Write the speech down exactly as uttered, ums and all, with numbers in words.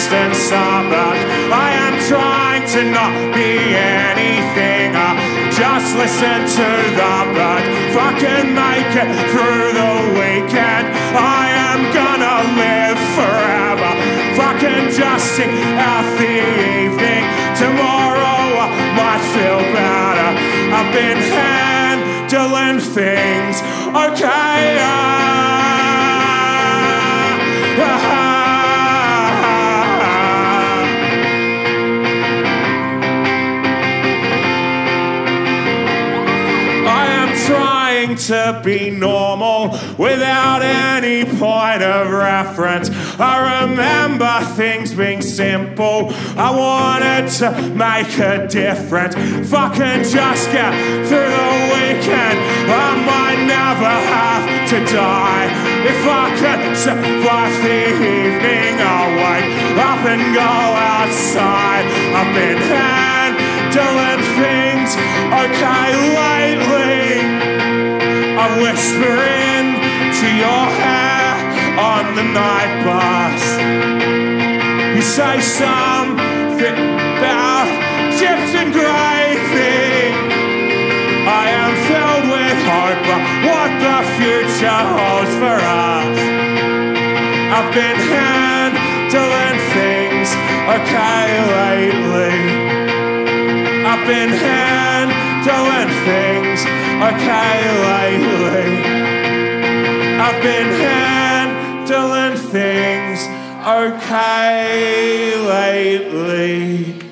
eastern suburbs. I am trying to not be anything. I just listen to the birds. Fucking make it through the weekend. I am gonna live forever. Fucking just sing out the evening. Tomorrow I might feel better. I've been handling things okay. Uh, uh, to be normal without any point of reference. I remember things being simple. I wanted to make a difference. Fucking just get through the weekend. I might never have to die. If I could survive the evening, I'll wake up and go outside. I've been handling things okay lately. I whisper into your hair on the night bus. You say something about chips and gravy. I am filled with hope about what the future holds for us. I've been handling things okay lately. I've been handling things okay lately. I've been handling things okay lately.